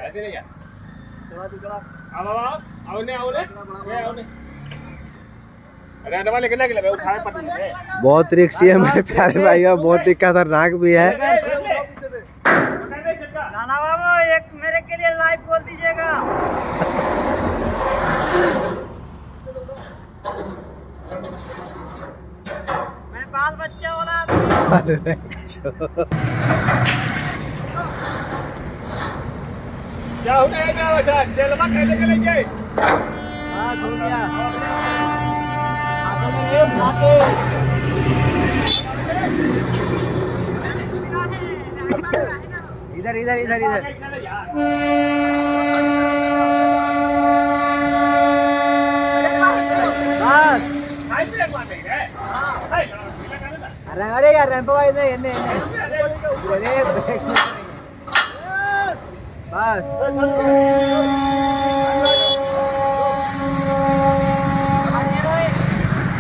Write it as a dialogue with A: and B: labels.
A: बहुत रिक्सी है मेरे प्यारे भाई, और बहुत ही खतरनाक भी है।
B: नाना बाबू एक मेरे के लिए लाइव बोल दीजिएगा। मैं बाल बच्चे वाला आदमी।
C: क्या हो गया जेलवा कैसे चलेंगे?
B: हाँ हो गया। इधर इधर इधर इधर बस। अरे अरे यार रैंप भाई नहीं बस।